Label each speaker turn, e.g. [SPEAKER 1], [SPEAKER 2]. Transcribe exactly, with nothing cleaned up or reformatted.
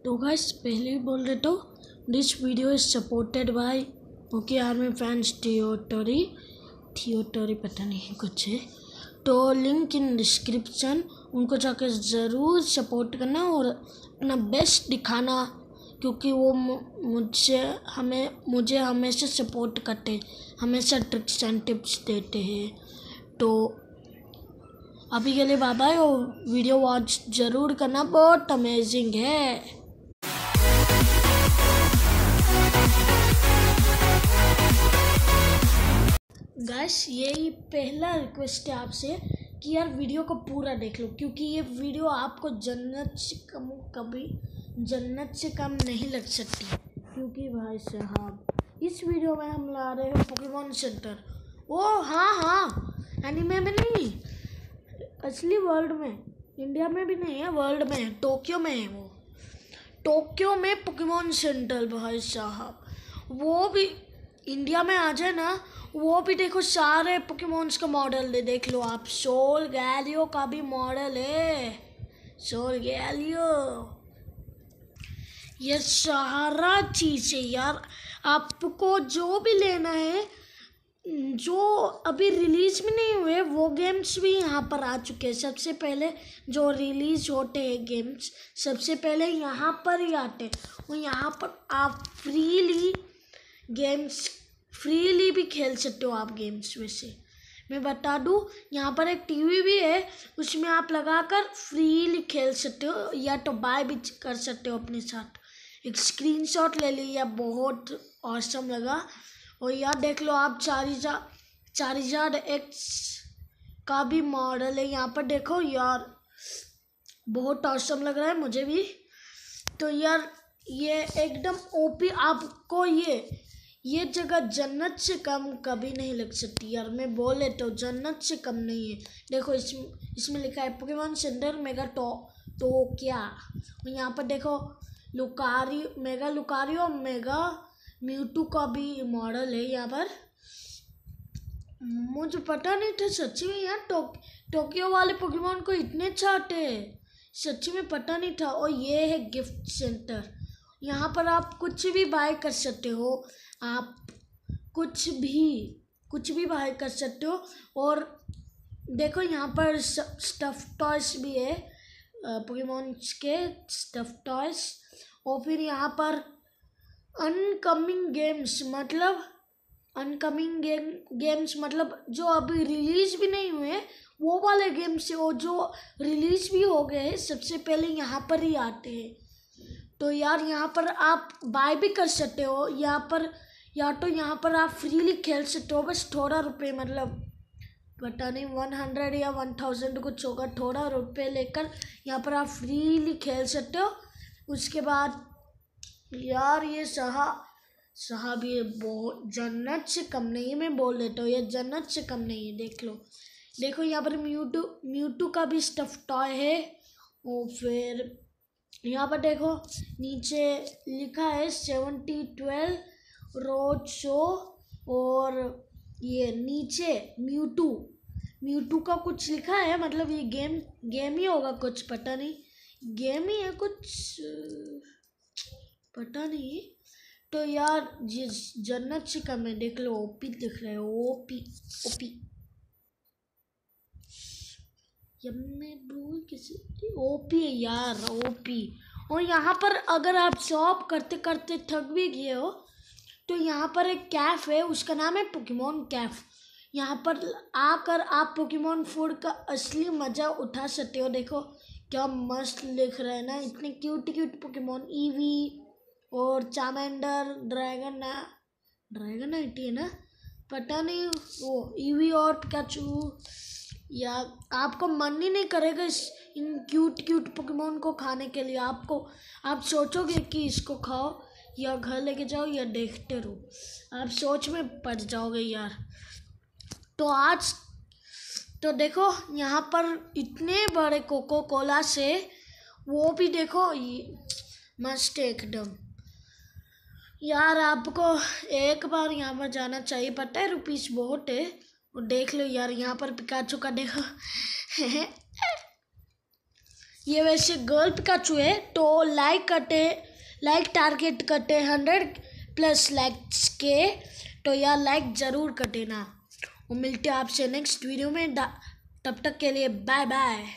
[SPEAKER 1] तो गाइस पहले ही बोल देता हूँ, this video is supported by okay army fans theory theory पता नहीं कुछ है, तो लिंक इन डिस्क्रिप्शन, उनको जाकर ज़रूर सपोर्ट करना और अपना बेस्ट दिखाना, क्योंकि वो मुझसे हमें मुझे हमेशा सपोर्ट करते, हमेशा ट्रिक्स एंड टिप्स देते हैं। तो अभी के लिए बाय बाय और वीडियो वॉच ज़रूर करना, बहुत अमेजिंग है। गाइस यही पहला रिक्वेस्ट है आपसे कि यार वीडियो को पूरा देख लो, क्योंकि ये वीडियो आपको जन्नत से कम कभी जन्नत से कम नहीं लग सकती। क्योंकि भाई साहब इस वीडियो में हम ला रहे हैं पोकेमॉन सेंटर। ओ हाँ हाँ, एनिमे में नहीं, असली वर्ल्ड में, इंडिया में भी नहीं है, वर्ल्ड में है, टोक्यो में है। वो टोक्यो में पोकेमॉन सेंटर भाई साहब, वो भी इंडिया में आ जाए ना, वो भी देखो सारे पोकेमॉन्स का मॉडल है, देख लो आप, सोलगैलियो का भी मॉडल है, सोलगैलियो, ये सारा चीज़ है यार। आपको जो भी लेना है, जो अभी रिलीज भी नहीं हुए वो गेम्स भी यहाँ पर आ चुके हैं। सबसे पहले जो रिलीज होते हैं गेम्स, सबसे पहले यहाँ पर ही आते, और यहाँ पर आप फ्रीली गेम्स फ्रीली भी खेल सकते हो आप गेम्स। वैसे मैं बता दूँ, यहाँ पर एक टीवी भी है, उसमें आप लगाकर फ्रीली खेल सकते हो, या तो बाय भी कर सकते हो अपने साथ। एक स्क्रीनशॉट ले लिया, बहुत ऑसम लगा। और यार देख लो आप, चारिजा चारिजार्ड एक्स का भी मॉडल है यहाँ पर, देखो यार बहुत ऑसम लग रहा है मुझे भी। तो यार ये एकदम ओपी, आपको ये ये जगह जन्नत से कम कभी नहीं लग सकती यार, मैं बोल लेता हूँ, जन्नत से कम नहीं है। देखो इसमें इसमें लिखा है पोकेमॉन सेंटर मेगा टो टोक्यो, और यहाँ पर देखो लुकारी मेगा लुकारियो मेगा म्यूटू का भी मॉडल है यहाँ पर। मुझे पता नहीं था सच्ची में यार, टो टोक्यो वाले पोकेमॉन को इतने चाहते हैं, सच्ची में पता नहीं था। और ये है गिफ्ट सेंटर, यहाँ पर आप कुछ भी बाय कर सकते हो, आप कुछ भी कुछ भी बाय कर सकते हो। और देखो यहाँ पर स्टफ टॉयस भी है, पोकेमॉन के स्टफ टॉयस। और फिर यहाँ पर अनकमिंग गेम्स, मतलब अनकमिंग गेम गेम्स मतलब जो अभी रिलीज भी नहीं हुए वो वाले गेम्स है, और जो रिलीज भी हो गए सबसे पहले यहाँ पर ही आते हैं। तो यार यहाँ पर आप बाय भी कर सकते हो, यहाँ पर या तो यहाँ पर आप फ्रीली खेल सकते हो, बस थोड़ा रुपये, मतलब पता नहीं वन हंड्रेड या वन थाउजेंड कुछ होगा, थोड़ा रुपये लेकर यहाँ पर आप फ्रीली खेल सकते हो। उसके बाद यार ये सहा साहब ये बहुत जन्नत से कम नहीं है, मैं बोल देता हूँ ये जन्नत से कम नहीं है। देख लो देखो यहाँ पर म्यूटू म्यूटू का भी स्टफ टॉय है। और फिर यहाँ पर देखो नीचे लिखा है सेवेंटी ट्वेल्व रोड शो, और ये नीचे म्यूटू म्यूटू का कुछ लिखा है, मतलब ये गेम गेम ही होगा कुछ, पता नहीं गेम ही है कुछ, पता नहीं। तो यार ये जन्नत से कम है, देख लो ओपी दिख रहा है, ओपी ओपी मैं भूल किसी ओपी है यार, ओपी। और यहाँ पर अगर आप शॉप करते करते थक भी गए हो, तो यहाँ पर एक कैफ़ है, उसका नाम है पोकेमॉन कैफ़। यहाँ पर आकर आप पोकेमॉन फूड का असली मज़ा उठा सकते हो। देखो क्या मस्त लिख रहा है ना, इतने क्यूट क्यूट पोकेमॉन, ईवी और चामेंडर, ड्रैगन ड्रैगन आईटी है ना, पता नहीं, वो ईवी और पिकाचू। या आपको मन ही नहीं करेगा इस इन क्यूट क्यूट पोकेमॉन को खाने के लिए, आपको आप सोचोगे कि इसको खाओ या घर लेके जाओ या देखते रहो, आप सोच में पड़ जाओगे यार। तो आज तो देखो यहाँ पर इतने बड़े कोको कोला से, वो भी देखो मस्त एकदम यार, आपको एक बार यहाँ पर जाना चाहिए, पता है रुपीस बहुत है। और देख लो यार यहाँ पर पिकाचू का देखो ये वैसे गर्ल पिकाचू है, तो लाइक करते लाइक टारगेट करते हंड्रेड प्लस लाइक्स के, तो यार लाइक ज़रूर कर देना। और मिलते हैं आपसे नेक्स्ट वीडियो में, तब तक के लिए बाय बाय।